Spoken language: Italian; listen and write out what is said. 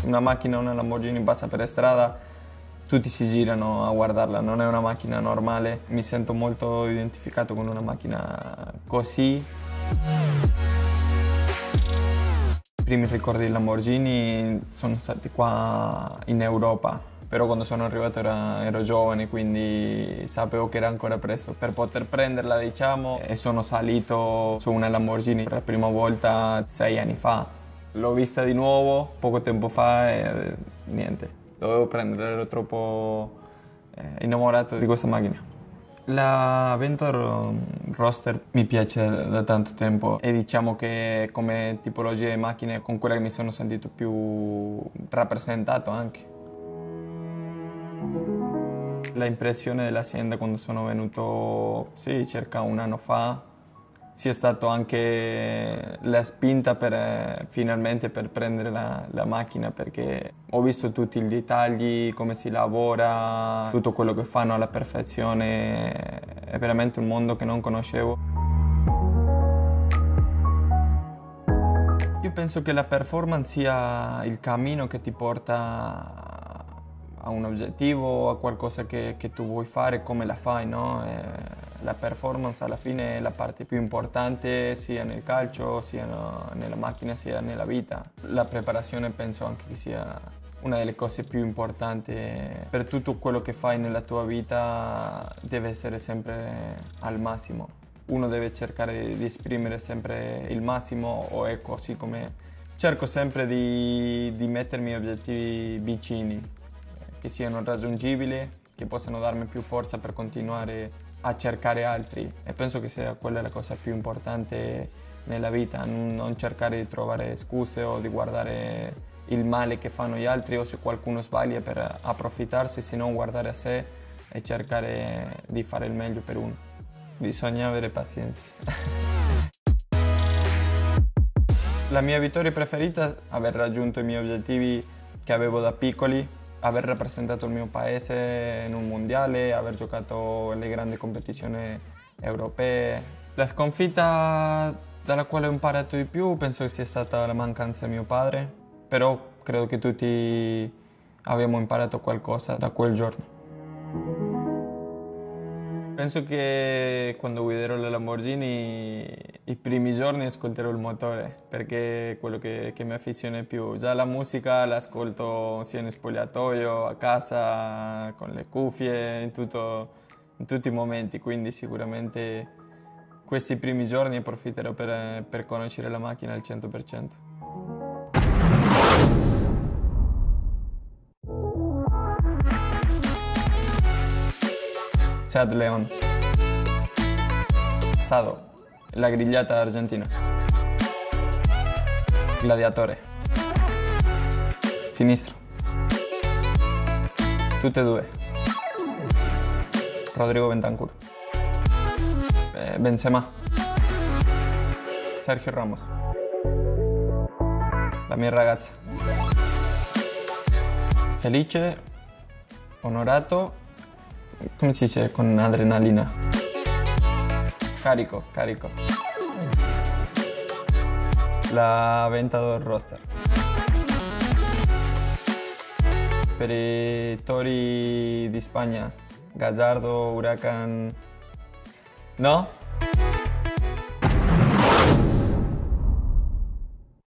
una macchina, una Lamborghini passa per strada, tutti si girano a guardarla, non è una macchina normale. Mi sento molto identificato con una macchina così. I primi ricordi di Lamborghini sono stati qua in Europa, però quando sono arrivato ero giovane, quindi sapevo che era ancora presto per poter prenderla, diciamo, e sono salito su una Lamborghini per la prima volta 6 anni fa. L'ho vista di nuovo poco tempo fa e niente, dovevo prenderla, ero troppo innamorato di questa macchina. La Ventor Roadster mi piace da tanto tempo e diciamo che come tipologia di macchine con quella che mi sono sentito più rappresentato anche. La impressione dell'azienda quando sono venuto, sì, circa un anno fa, sia stato anche la spinta per finalmente per prendere la macchina, perché ho visto tutti i dettagli, come si lavora, tutto quello che fanno alla perfezione, è veramente un mondo che non conoscevo. Io penso che la performance sia il cammino che ti porta a un obiettivo, a qualcosa che tu vuoi fare, come la fai, no? La performance alla fine è la parte più importante sia nel calcio, sia nella macchina, sia nella vita. La preparazione penso anche che sia una delle cose più importanti. Per tutto quello che fai nella tua vita deve essere sempre al massimo. Uno deve cercare di esprimere sempre il massimo, o è così come cerco sempre di mettermi obiettivi vicini, che siano raggiungibili, che possano darmi più forza per continuare a cercare altri, e penso che sia quella la cosa più importante nella vita, non cercare di trovare scuse o di guardare il male che fanno gli altri o se qualcuno sbaglia per approfittarsi, sino guardare a sé e cercare di fare il meglio per uno. Bisogna avere pazienza. La mia vittoria preferita è aver raggiunto i miei obiettivi che avevo da piccoli, aver rappresentato il mio paese in un mondiale, aver giocato le grandi competizioni europee. La sconfitta dalla quale ho imparato di più penso che sia stata la mancanza di mio padre, però credo che tutti abbiamo imparato qualcosa da quel giorno. Penso che quando guiderò la Lamborghini i primi giorni ascolterò il motore, perché è quello che mi affeziona di più. Già la musica l'ascolto sia in spogliatoio, a casa, con le cuffie, in tutti i momenti, quindi sicuramente questi primi giorni approfitterò per conoscere la macchina al 100%. Seat León. Asado, la grigliata argentina. Gladiatore. Sinistro. Tutte e due. Rodrigo Bentancur. Benzema. Sergio Ramos. La mia ragazza. Felice, onorato, come si dice con adrenalina? Carico. La Ventor Roadster. Per i tori di Spagna, Gallardo, Huracan. No?